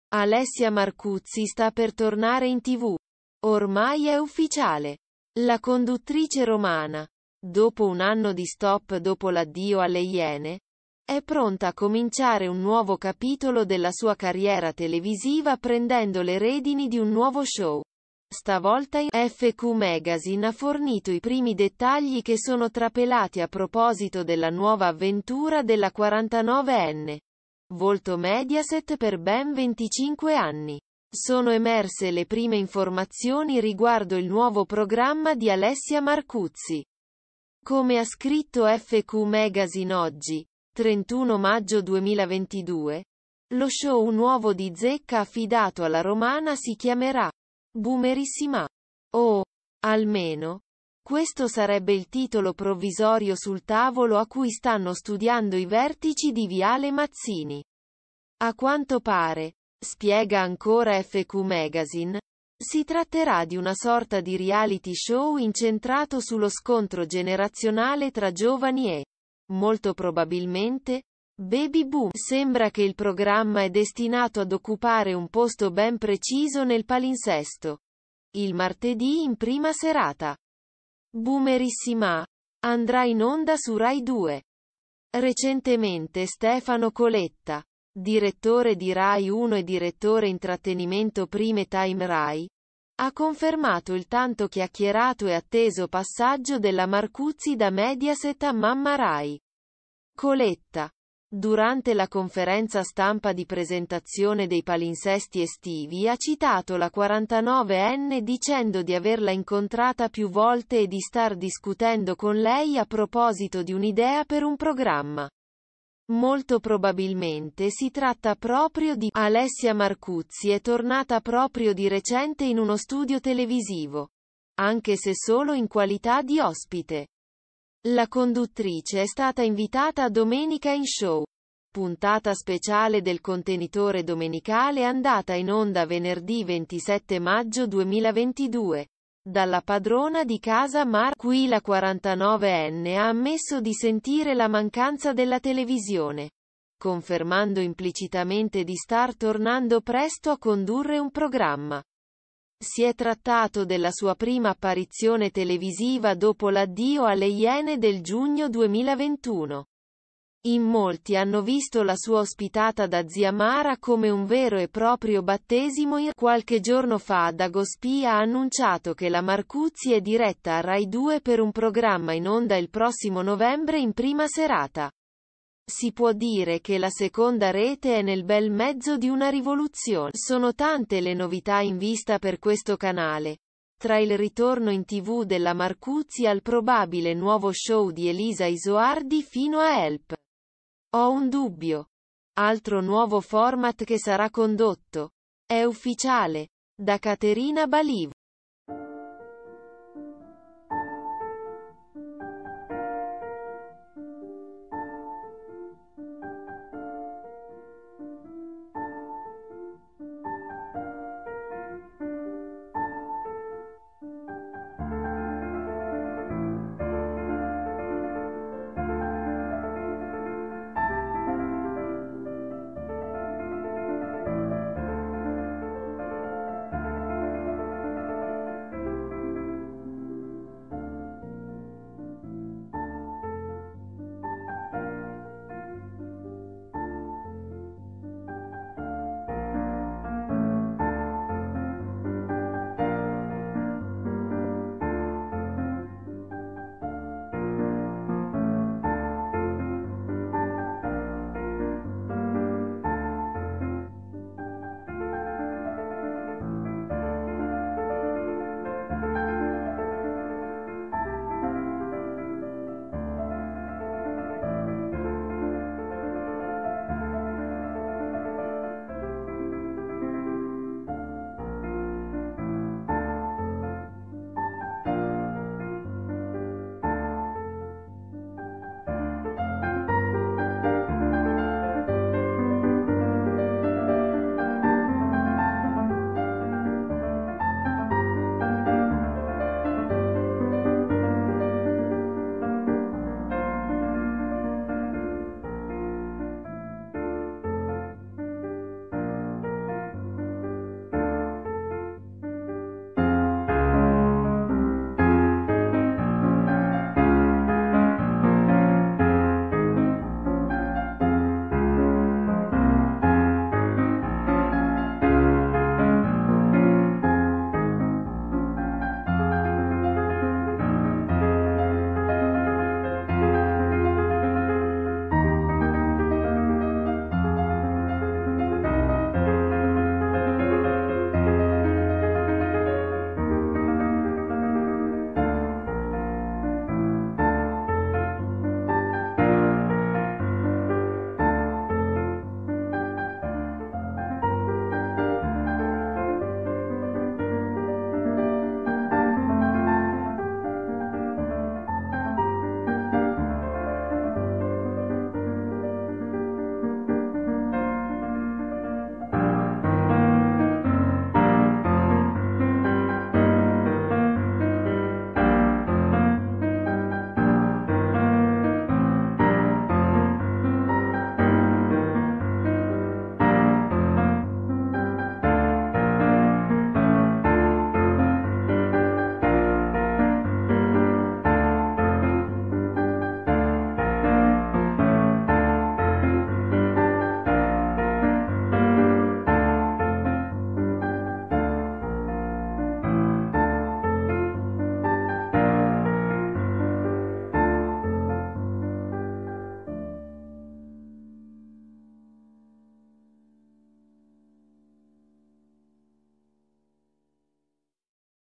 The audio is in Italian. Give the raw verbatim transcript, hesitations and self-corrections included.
Alessia Marcuzzi sta per tornare in tivù. Ormai è ufficiale. La conduttrice romana, dopo un anno di stop dopo l'addio alle Iene, è pronta a cominciare un nuovo capitolo della sua carriera televisiva prendendo le redini di un nuovo show. Stavolta in F Q Magazine ha fornito i primi dettagli che sono trapelati a proposito della nuova avventura della quarantanovenne. Volto Mediaset per ben venticinque anni. Sono emerse le prime informazioni riguardo il nuovo programma di Alessia Marcuzzi. Come ha scritto F Q Magazine oggi, trentuno maggio duemilaventidue, lo show nuovo di Zecca affidato alla romana si chiamerà Boomerissima. O, almeno, questo sarebbe il titolo provvisorio sul tavolo a cui stanno studiando i vertici di Viale Mazzini. A quanto pare, spiega ancora F Q Magazine, si tratterà di una sorta di reality show incentrato sullo scontro generazionale tra giovani e, molto probabilmente, baby boom. Sembra che il programma è destinato ad occupare un posto ben preciso nel palinsesto. Il martedì in prima serata. Boomerissima andrà in onda su Rai due. Recentemente Stefano Coletta, direttore di Rai uno e direttore intrattenimento Prime Time Rai, ha confermato il tanto chiacchierato e atteso passaggio della Marcuzzi da Mediaset a Mamma Rai. Coletta, durante la conferenza stampa di presentazione dei palinsesti estivi, ha citato la quarantanovenne dicendo di averla incontrata più volte e di star discutendo con lei a proposito di un'idea per un programma. Molto probabilmente si tratta proprio di Alessia Marcuzzi è tornata proprio di recente in uno studio televisivo, anche se solo in qualità di ospite. La conduttrice è stata invitata a Domenica in Show, puntata speciale del contenitore domenicale andata in onda venerdì ventisette maggio duemilaventidue. Dalla padrona di casa Mar, qui la quarantanovenne ha ammesso di sentire la mancanza della televisione, confermando implicitamente di star tornando presto a condurre un programma. Si è trattato della sua prima apparizione televisiva dopo l'addio alle Iene del giugno duemilaventuno. In molti hanno visto la sua ospitata da zia Mara come un vero e proprio battesimo in qualche giorno fa Dagospia ha annunciato che la Marcuzzi è diretta a Rai due per un programma in onda il prossimo novembre in prima serata. Si può dire che la seconda rete è nel bel mezzo di una rivoluzione. Sono tante le novità in vista per questo canale. Tra il ritorno in tivù della Marcuzzi al probabile nuovo show di Elisa Isoardi fino a Help. Ho un dubbio. Altro nuovo format che sarà condotto. È ufficiale. Da Caterina Baliv.